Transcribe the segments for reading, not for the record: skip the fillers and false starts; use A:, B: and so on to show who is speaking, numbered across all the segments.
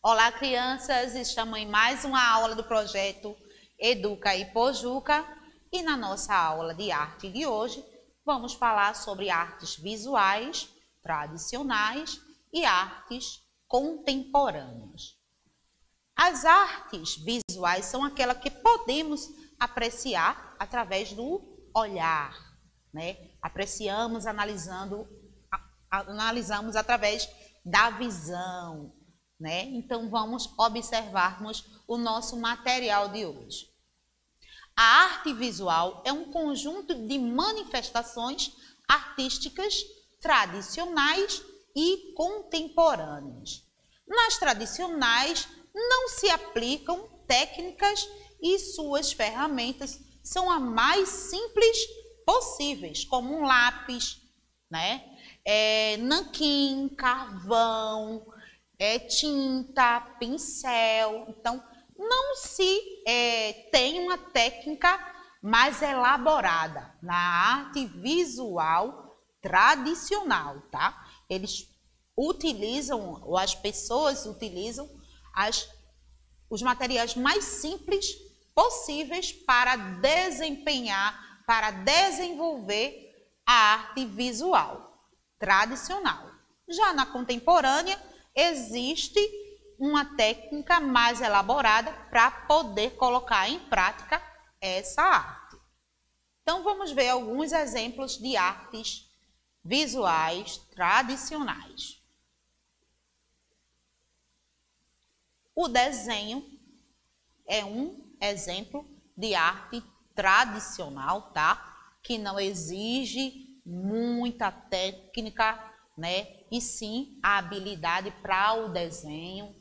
A: Olá, crianças! Estamos em mais uma aula do projeto Educa e Pojuca e na nossa aula de arte de hoje vamos falar sobre artes visuais, tradicionais e artes contemporâneas. As artes visuais são aquelas que podemos apreciar através do olhar, né? Apreciamos, analisamos através da visão, né? Então, vamos observarmos o nosso material de hoje. A arte visual é um conjunto de manifestações artísticas tradicionais e contemporâneas. Nas tradicionais, não se aplicam técnicas e suas ferramentas são as mais simples possíveis, como um lápis, né? Nanquim, carvão, tinta, pincel. Então, não se tem uma técnica mais elaborada na arte visual tradicional, tá? Eles utilizam, ou as pessoas utilizam os materiais mais simples possíveis para desempenhar, para desenvolver a arte visual tradicional. Já na contemporânea, existe uma técnica mais elaborada para poder colocar em prática essa arte. Então, vamos ver alguns exemplos de artes visuais tradicionais. O desenho é um exemplo de arte tradicional, tá? Que não exige muita técnica, né? E sim a habilidade para o desenho.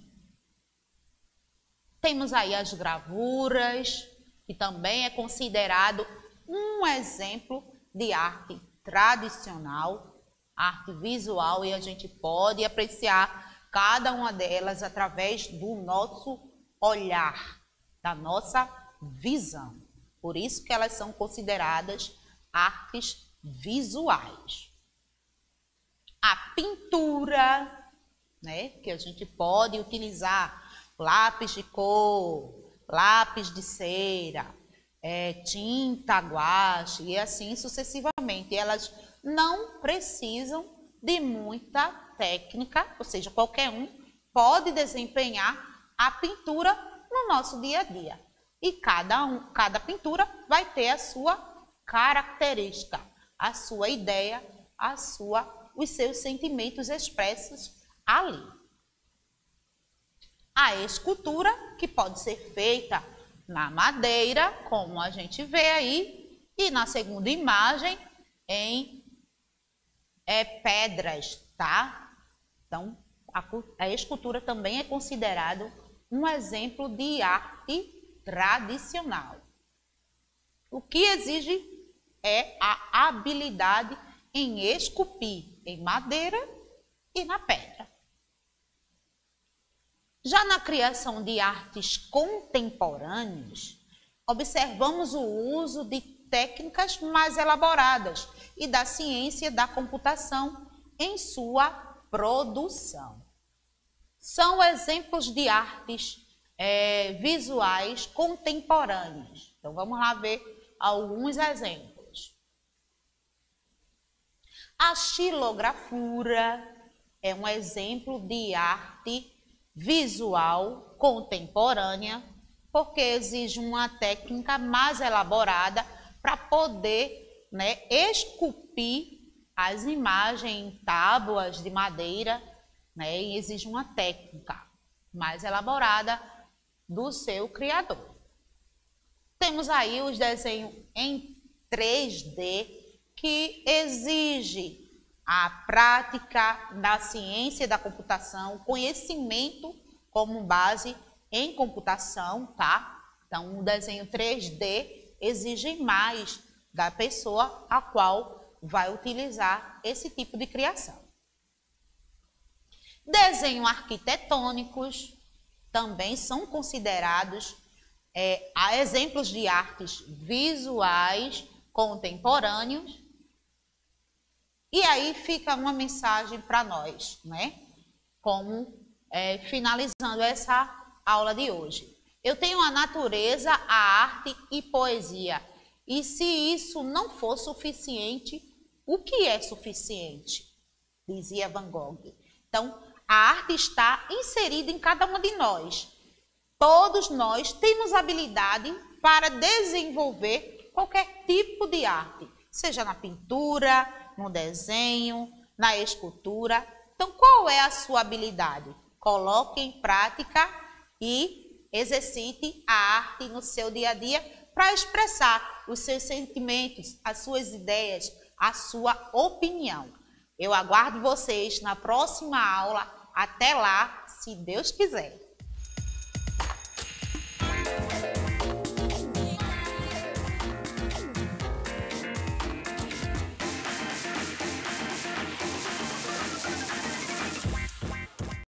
A: Temos aí as gravuras, que também é considerado um exemplo de arte tradicional, arte visual, e a gente pode apreciar cada uma delas através do nosso olhar, da nossa visão. Por isso que elas são consideradas artes visuais. A pintura, né, que a gente pode utilizar lápis de cor, lápis de cera, tinta guache e assim sucessivamente. Elas não precisam de muita técnica, ou seja, qualquer um pode desempenhar a pintura no nosso dia a dia. E cada pintura vai ter a sua característica, a sua ideia, os seus sentimentos expressos ali. A escultura, que pode ser feita na madeira, como a gente vê aí, e na segunda imagem em pedras, tá? Então, a escultura também é considerado um exemplo de arte tradicional. O que exige é a habilidade em esculpir em madeira e na pedra. Já na criação de artes contemporâneas, observamos o uso de técnicas mais elaboradas e da ciência da computação em sua produção. São exemplos de artes visuais contemporâneas. Então, vamos lá ver alguns exemplos. A xilografura é um exemplo de arte visual contemporânea, porque exige uma técnica mais elaborada para poder, né, esculpir as imagens em tábuas de madeira, né, e exige uma técnica mais elaborada do seu criador. Temos aí os desenhos em 3D, que exige a prática da ciência da computação, conhecimento como base em computação, tá? Então, o desenho 3D exige mais da pessoa a qual vai utilizar esse tipo de criação. Desenhos arquitetônicos também são considerados exemplos de artes visuais contemporâneos. E aí fica uma mensagem para nós, né? Como finalizando essa aula de hoje. Eu tenho a natureza, a arte e poesia. E se isso não for suficiente, o que é suficiente? Dizia Van Gogh. Então, a arte está inserida em cada um de nós. Todos nós temos habilidade para desenvolver qualquer tipo de arte, seja na pintura, no desenho, na escultura. Então, qual é a sua habilidade? Coloque em prática e exercite a arte no seu dia a dia para expressar os seus sentimentos, as suas ideias, a sua opinião. Eu aguardo vocês na próxima aula. Até lá, se Deus quiser.